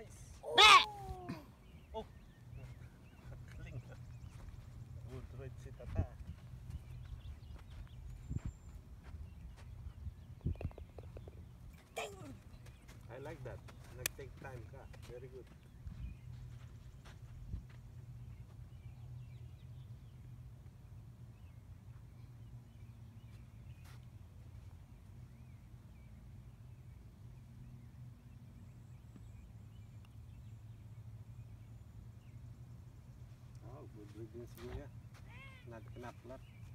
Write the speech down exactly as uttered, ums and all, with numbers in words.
Nice. Be! Oh. Kling. Good red si Tata. I like that. Nag-take time ka. Very good. Oh, good reading si Kuya. Not knap-knap.